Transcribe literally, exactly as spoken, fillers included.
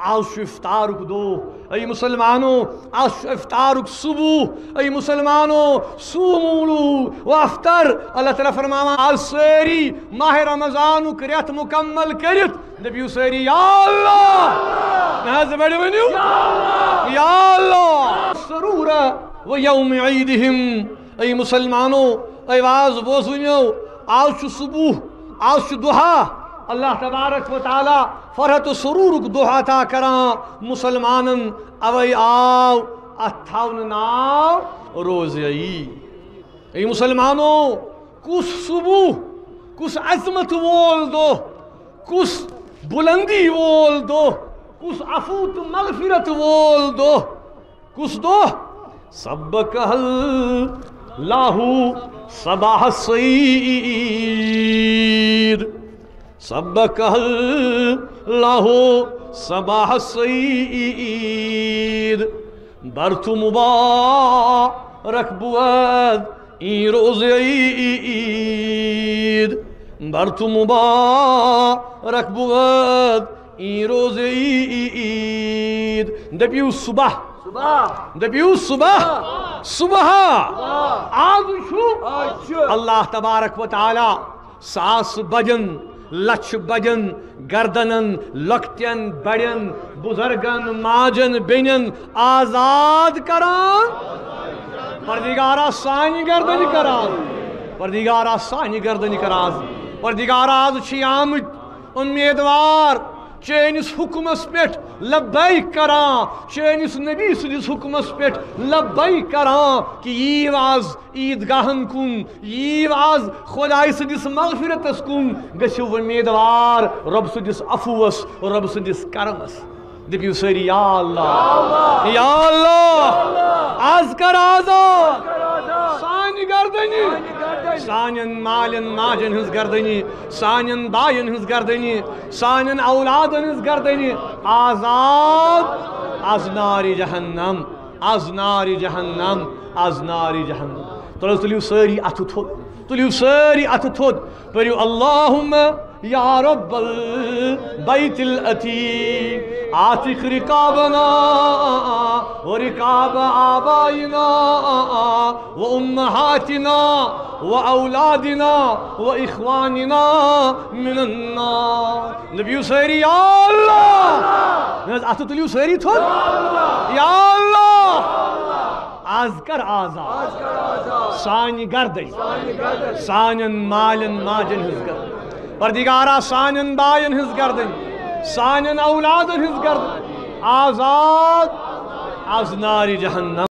آج افطارک دو ای مسلمانوں آج افطارک صبح ای مسلمانوں سومولو و افطر اللہ تعالیٰ فرماوا آج ساری ماہ رمضان ریت مکمل کرت دبیو ساری یا اللہ نحض بڑی ونیو یا اللہ سرور و یوم عیدہم ای مسلمانوں ای واز بوزونیو آج صبح آج دہا اللہ تبارک و تعالی فرحت و سرورک دعا تا کران مسلمانن اوی آو اتھاون ناو روزئی ای مسلمانوں کس صبح کس عظمت وول دو کس بلندی وول دو کس عفوت مغفرت وول دو کس دو سبکہ اللہ صباح السعید سبکہ اللہ صباح السعید برت مبارک بود این روز عید برت مبارک بود این روز عید دبیو صبح دبیو صبح صبح آج شو اللہ تبارک و تعالی ساس بجن لچھ بجن گردنن لکتین بڑین بزرگن ماجن بینن آزاد کران پردگارا سانی گردنی کران پردگارا سانی گردنی کران پردگارا آز چھی آمد امیدوار چینس حکمس پیٹ لبیک کران چینس نبی سدس حکمس پیٹ لبیک کران کہ یہ واز عیدگاہن کن یہ واز خدای سدس مغفرتس کن گژھو امیدوار رب سدس عفوس رب سدس کرمس دپیو ساری یا اللہ یا اللہ آز کر آزاد سانی گردنی سانین مالین ماجن ہنز گردنی سانین بائین ہنز گردنی سانین اولادن ہنز گردنی آزاد از ناری جہنم از ناری جہنم از ناری جہنم تلیو ساری اتو تھود تلیو ساری اتو تھود پریو اللہم یا رب البیت العتیق آتق رقابنا ورقاب آبائنا وامہاتنا واولادنا واخواننا من النار نبیو سیری یا اللہ اتو تلیو سیری تھود یا اللہ آز کر آزاد سانی گردن سانین مالین ماجن ہز گردن پردگارا سانین بائین ہز گردن سانین اولادن ہز گردن آزاد از ناری جہنم